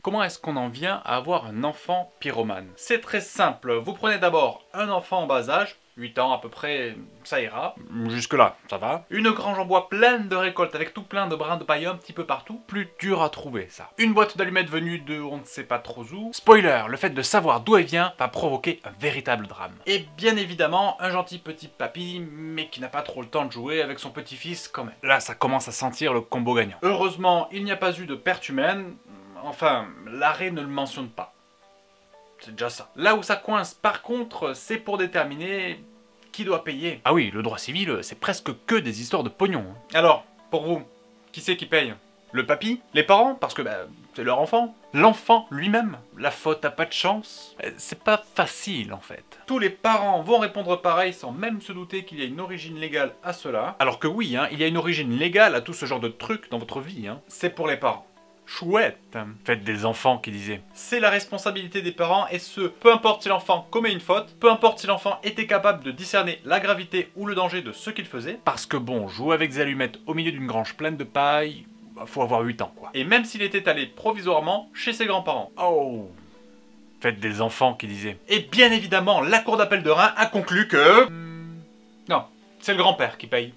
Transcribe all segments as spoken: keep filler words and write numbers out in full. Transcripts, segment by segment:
Comment est-ce qu'on en vient à avoir un enfant pyromane? C'est très simple, vous prenez d'abord un enfant en bas âge, huit ans à peu près, ça ira. Jusque là, ça va. Une grange en bois pleine de récoltes avec tout plein de brins de paille un petit peu partout. Plus dur à trouver ça. Une boîte d'allumettes venue de on ne sait pas trop où. Spoiler, le fait de savoir d'où elle vient va provoquer un véritable drame. Et bien évidemment, un gentil petit papy, mais qui n'a pas trop le temps de jouer avec son petit-fils quand même. Là, ça commence à sentir le combo gagnant. Heureusement, il n'y a pas eu de perte humaine. Enfin, l'arrêt ne le mentionne pas. C'est déjà ça. Là où ça coince par contre, c'est pour déterminer qui doit payer. Ah oui, le droit civil, c'est presque que des histoires de pognon. Alors, pour vous, qui c'est qui paye? Le papy? Les parents? Parce que bah, c'est leur enfant. L'enfant lui-même? La faute a pas de chance? C'est pas facile en fait. Tous les parents vont répondre pareil sans même se douter qu'il y a une origine légale à cela. Alors que oui, hein, il y a une origine légale à tout ce genre de trucs dans votre vie. Hein. C'est pour les parents. Chouette, faites des enfants qui disaient. C'est la responsabilité des parents et ce, peu importe si l'enfant commet une faute, peu importe si l'enfant était capable de discerner la gravité ou le danger de ce qu'il faisait. Parce que bon, jouer avec des allumettes au milieu d'une grange pleine de paille, bah, faut avoir huit ans quoi. Et même s'il était allé provisoirement chez ses grands-parents. Oh, faites des enfants qui disaient. Et bien évidemment, la cour d'appel de Reims a conclu que... Hmm, non, c'est le grand-père qui paye.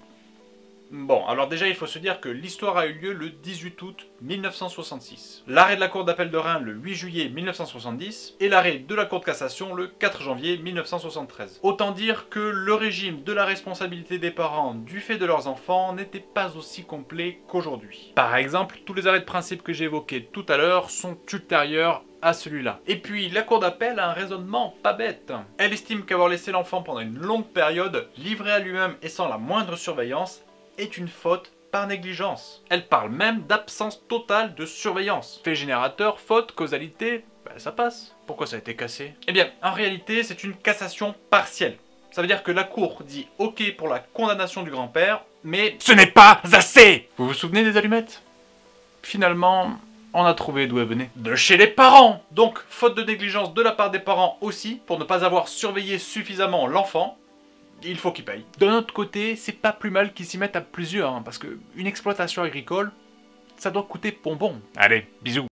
Bon, alors déjà il faut se dire que l'histoire a eu lieu le dix-huit août mille neuf cent soixante-six. L'arrêt de la cour d'appel de Reims le huit juillet mille neuf cent soixante-dix et l'arrêt de la cour de cassation le quatre janvier mille neuf cent soixante-treize. Autant dire que le régime de la responsabilité des parents du fait de leurs enfants n'était pas aussi complet qu'aujourd'hui. Par exemple, tous les arrêts de principe que j'ai évoqués tout à l'heure sont ultérieurs à celui-là. Et puis, la cour d'appel a un raisonnement pas bête. Elle estime qu'avoir laissé l'enfant pendant une longue période, livré à lui-même et sans la moindre surveillance, est une faute par négligence. Elle parle même d'absence totale de surveillance. Fait générateur, faute, causalité, ben ça passe. Pourquoi ça a été cassé? Eh bien, en réalité, c'est une cassation partielle. Ça veut dire que la cour dit ok pour la condamnation du grand-père, mais ce n'est pas assez! Vous vous souvenez des allumettes? Finalement, on a trouvé d'où elles venaient. De chez les parents! Donc, faute de négligence de la part des parents aussi, pour ne pas avoir surveillé suffisamment l'enfant, il faut qu'ils payent. D'un autre côté, c'est pas plus mal qu'ils s'y mettent à plusieurs, hein, parce que une exploitation agricole, ça doit coûter bonbon. Allez, bisous.